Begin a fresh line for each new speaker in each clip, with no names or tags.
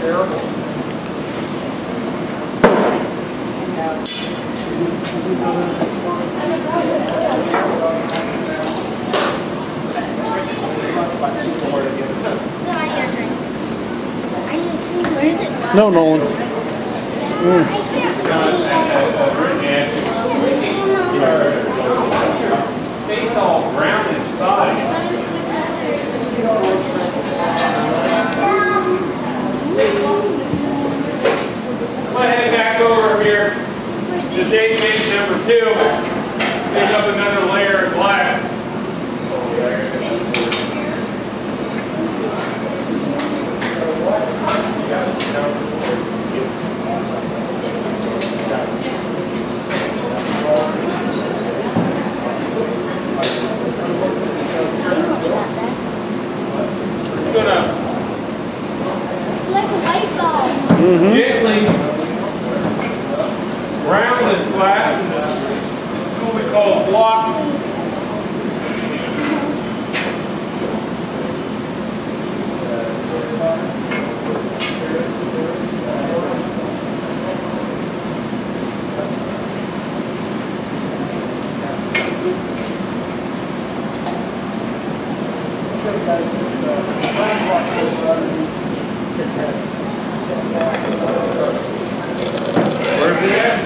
Where is it?
No, Nolan.
Face all brown inside. Go ahead back over here to date base number 2. Pick up another layer of glass. Gently round this glass, and this tool we call a block. Where's it at?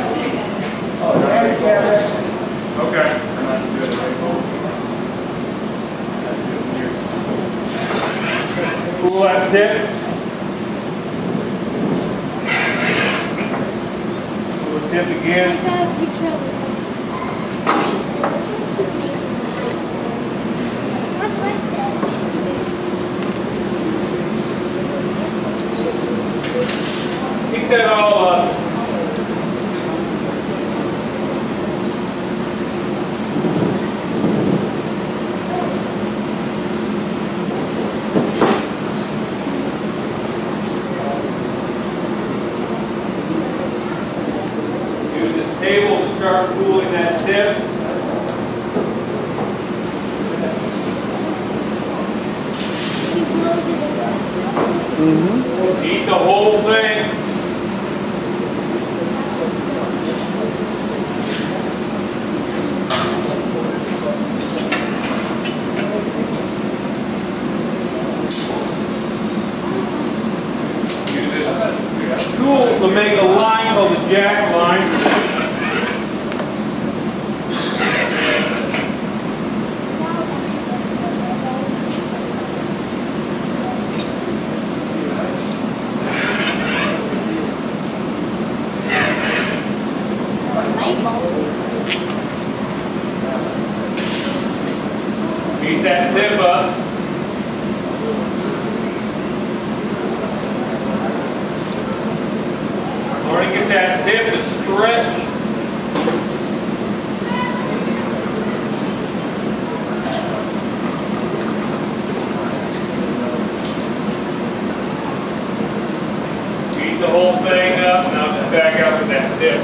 Okay. Pull that tip. Pull the tip again. Keep that all up. Use this table to start cooling that tip. Eat the whole thing. Use this tool to make a line called the jack line. Beat that tip up. In order to get that tip to stretch. Beat the whole thing up, now just back out with that tip.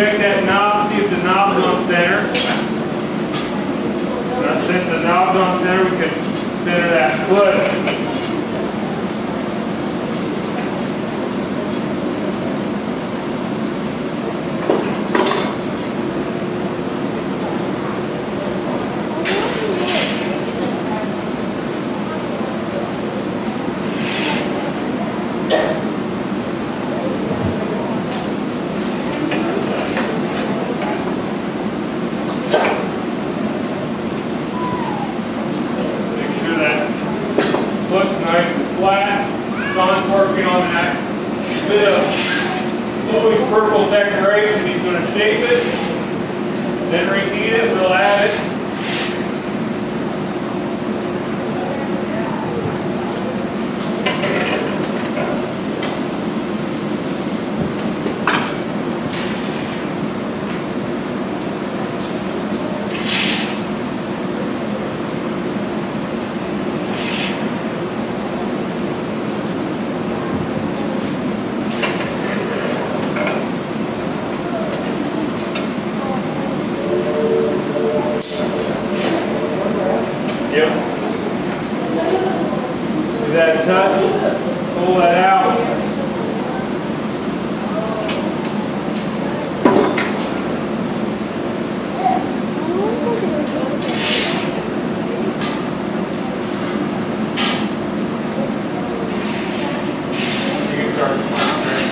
check that knob, see if the knob's on center. Since the knob's on center, we can center that foot. Foot's nice and flat. Sean's working on that bit of Louis purple decoration. He's going to shape it, then reheat it. We'll add it. Yep. See that touch? Pull that out. You can start the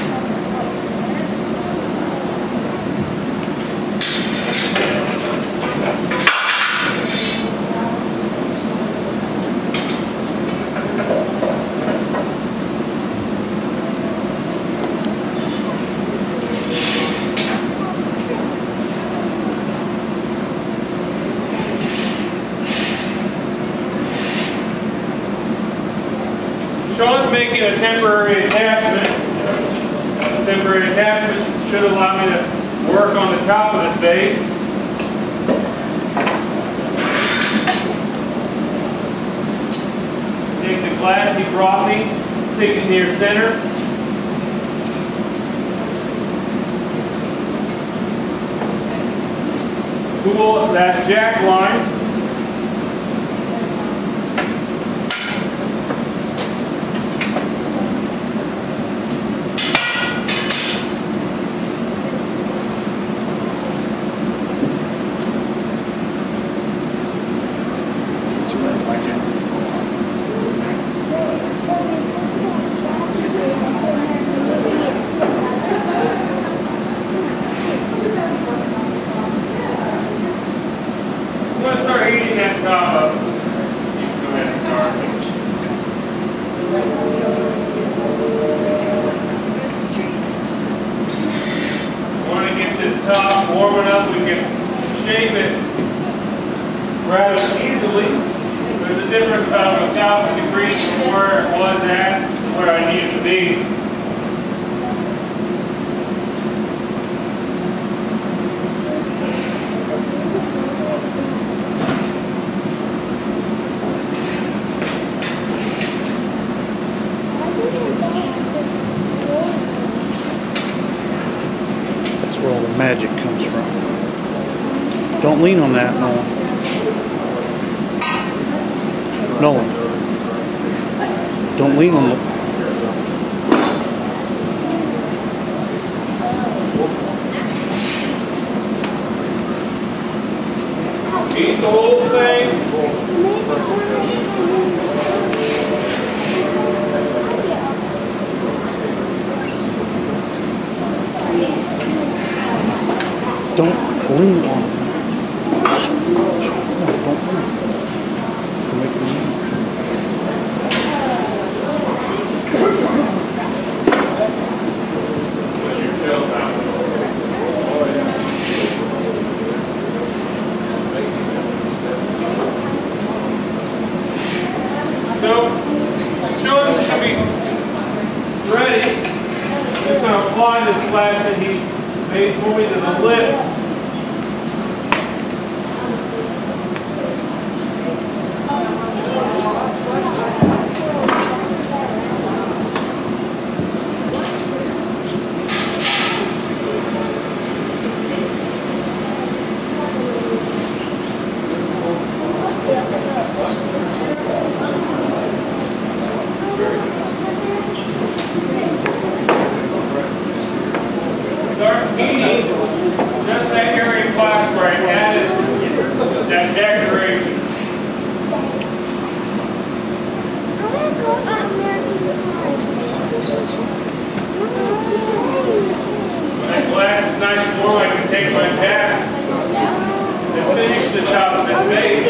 Sean's making a temporary attachment. Temporary attachment should allow me to work on the top of this base. Take the glass he brought me, stick it near center. Pull that jack line. Start heating that top up. Go ahead and start. Want to get this top warm enough we can shape it rather easily. There's a difference about 1,000 degrees from where it was at to where I need it to be.
Where all the magic comes from. Don't lean on that, Nolan. Nolan. Don't lean on it.
Eat the whole thing.
Don't lean on it. No, don't lean. Make it lean.
So, Sean should be ready. Just going to apply this glass that he's made for me to the lip. it's nice and warm, I can take my jack and finish the top of this base.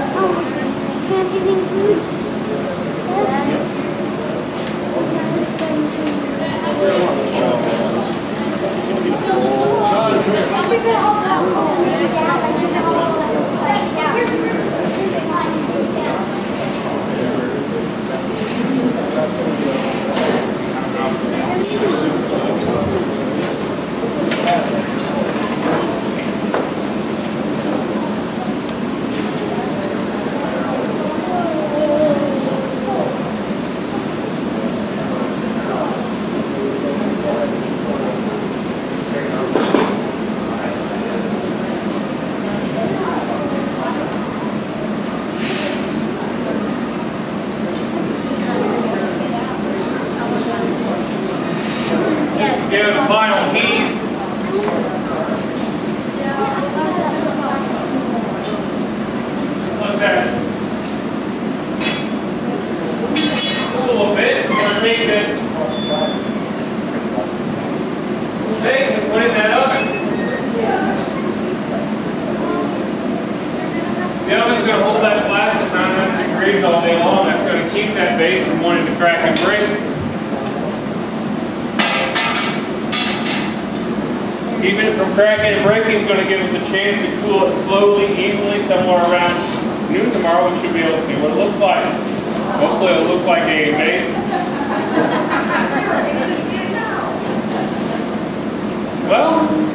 Give it a final heat. What's that? Cool a bit. We're going to take this steak and put it in that oven. The oven's going to hold that glass at 900 degrees all day long. That's going to keep that base from wanting to crack and break. Even if from cracking and breaking, it's going to give us a chance to cool it slowly, evenly, somewhere around noon tomorrow. We should be able to see what it looks like. Hopefully it'll look like a base. Well,